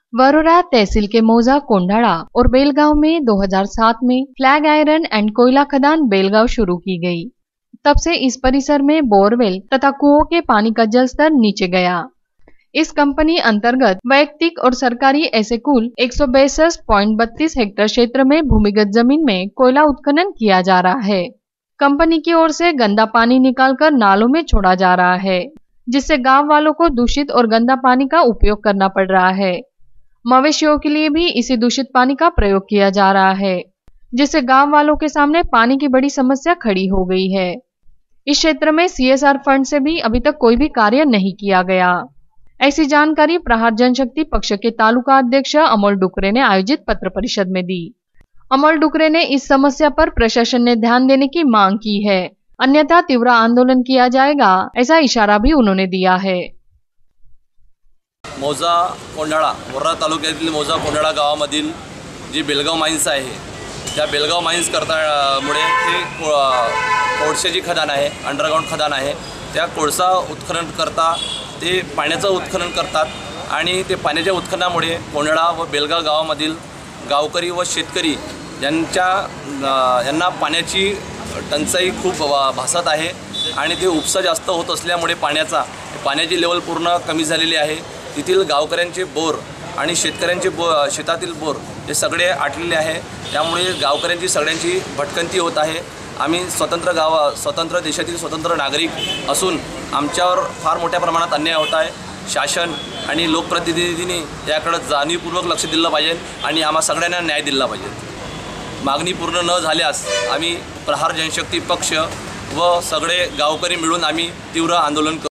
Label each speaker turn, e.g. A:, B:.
A: वरोरा तहसील के मौजा कोंडाला और बेलगांव में 2007 में फ्लैग आयरन एंड कोयला खदान बेलगांव शुरू की गई। तब से इस परिसर में बोरवेल तथा कुओं के पानी का जल स्तर नीचे गया। इस कंपनी अंतर्गत वैयक्तिक और सरकारी ऐसे कुल 162.32 हेक्टेयर क्षेत्र में भूमिगत जमीन में कोयला उत्खनन किया जा रहा है। कंपनी की ओर से गंदा पानी निकालकर नालों में छोड़ा जा रहा है, जिससे गांव वालों को दूषित और गंदा पानी का उपयोग करना पड़ रहा है। मवेशियों के लिए भी इसी दूषित पानी का प्रयोग किया जा रहा है, जिससे गांव वालों के सामने पानी की बड़ी समस्या खड़ी हो गई है। इस क्षेत्र में CSR फंड से भी अभी तक कोई भी कार्य नहीं किया गया। ऐसी जानकारी प्रहार जनशक्ति पक्ष के तालुका अध्यक्ष अमोल डुकरे ने आयोजित पत्र परिषद में दी। अमोल डुकरे ने इस समस्या पर प्रशासन ने ध्यान देने की मांग की है, अन्यथा तीव्र आंदोलन किया जाएगा, ऐसा इशारा भी उन्होंने दिया है।
B: मौजा कोंडाळा वरोरा तालुक्यातील मौजा कोंडाळा गावामधील जी बेलगाव माइन्स आहे, त्या बेलगाव माइन्स मुळे ते कोळशाची खदान आहे, अंडरग्राउंड खदान आहे। त्या कोळसा उत्खनन करता ते पाण्याचं उत्खनन करतात आणि ते पाण्याच्या उत्खननामुळे कोंडाळा व बेलगाव गावामधील गावकरी व शेतकरी यांना पाण्याची टंचाई खूप भासत आहे आणि ते उपसा जास्त होत असल्यामुळे पाण्याची लेवल पूर्ण कमी झालेली आहे। तिथील गावकऱ्यांचे बोर आणि शेतकऱ्यांचे शेतातील बोर हे सगळे आटलेले आहे। त्यामुळे गावकऱ्यांची सगळ्यांची भटकंती होत आहे। आम्ही स्वतंत्र देशातील स्वतंत्र नागरिक असून आमच्यावर फार मोठ्या प्रमाणात अन्याय होत आहे। शासन आणि लोकप्रतिनिधींनी याकडे जाणीवपूर्वक लक्ष दिलं पाहिजे आणि आम्हा सगळ्यांना न्याय दिला पाहिजे। मागणी पूर्ण न झाल्यास आम्ही प्रहार जनशक्ती पक्ष व सगळे गावकरी मिळून आम्ही तीव्र आंदोलन